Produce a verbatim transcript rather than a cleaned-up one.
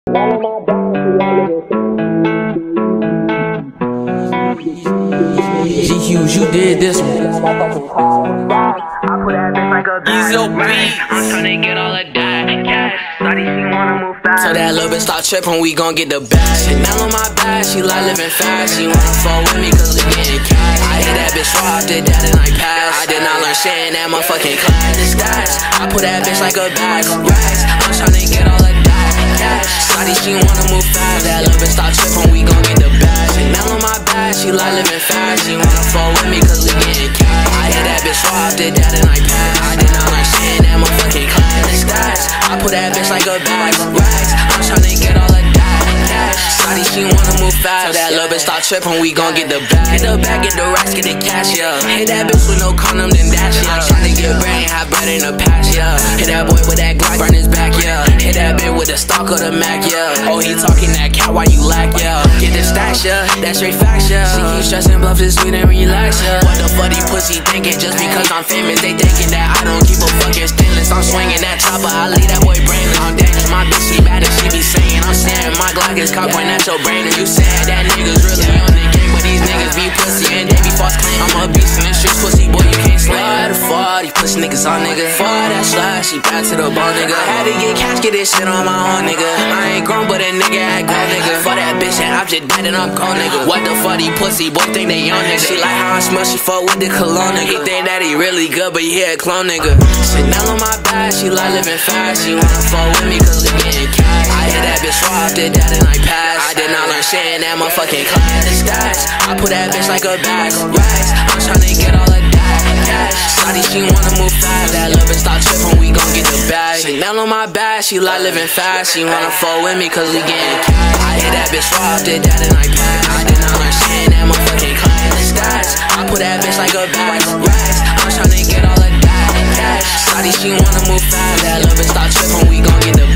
G Q's, you did this one. Easy beat. I'm tryna get all of that cash. Shawty, she wanna move fast. So that little bitch start trippin', we gon' get the bag. Chanel on my back, she like living fast. She wanna fall with me cause we getting cash. I hit that bitch raw, did that and I passed. I did not learn shit in that motherfucking class. It's stats, I put that bitch like a bag of racks. I'm tryna get all of that cash. Shawty, she wanna move fast. That little bitch start trippin', we gon' get the bag. Chanel on my back, she like living fast. She wanna fall with me cause we getting cash. I hit that bitch raw, did that and I passed. I did not learn shit in that motherfucking class. It's stats, I put that bitch like a bag of racks. I'm tryna get all of that cash. Shawty, she wanna move fast. So that little bitch start trippin', we gon' get the bag. Get the bag, get the racks, get the cash, yeah. Hit that bitch with no condom, then dash, yeah. I'm tryna get bread and have bread in the past, yeah. Hit that boy with that Glock, burn his back, yeah. Hit that bitch with the stock of the Mac, yeah. Oh, he talking that cat while you lack, yeah. Get the stash, yeah. That's straight facts, yeah. She keep stressing, bluff this sweet and relax, yeah. What the fuck these pussy thinking? Just because I'm famous, they thinking that I don't keep a fucking stainless. I'm swinging that chopper, I leave that boy brainless. I'm dangerous, my bitch, she bad and she be saying I'm saying my Glock is cock, point at your brain. And you said that niggas really on the game, but these niggas be pussy and they be false claim. I'm a beast in the streets, pussy boy, you can't slay. Why the fuck these pussy niggas on, nigga? Fuck that slide, she back to the bone, nigga. Had to get cash, get this shit on my own, nigga. I ain't grown, but a nigga act grown, nigga. Fuck that bitch and I'm just dead and I'm gone, nigga. What the fuck these pussy boy think they young, nigga? She like how I smell, she fuck with the cologne, nigga. He think that he really good, but he a clone, nigga. Chanel on my back, she like living fast. She wanna fuck with me cause we getting cash. I hit that bitch raw, did that and I passed. I did not learn shit in that motherfucking class. It's stats, I put that bitch like a bag of racks. I'm tryna get all of that cash. Shawty, she wanna move fast. That little bitch start trippin', we gon' get the bag. Chanel on my back, she like living fast. She wanna fuck with me cause we getting cash. I hit that bitch raw, did that and I passed. I did not learn shit in that motherfucking class. It's stats, I put that bitch like a bag of racks. I'm tryna get all of that cash. Shawty, she wanna move fast. That little bitch start trippin', we gon' get the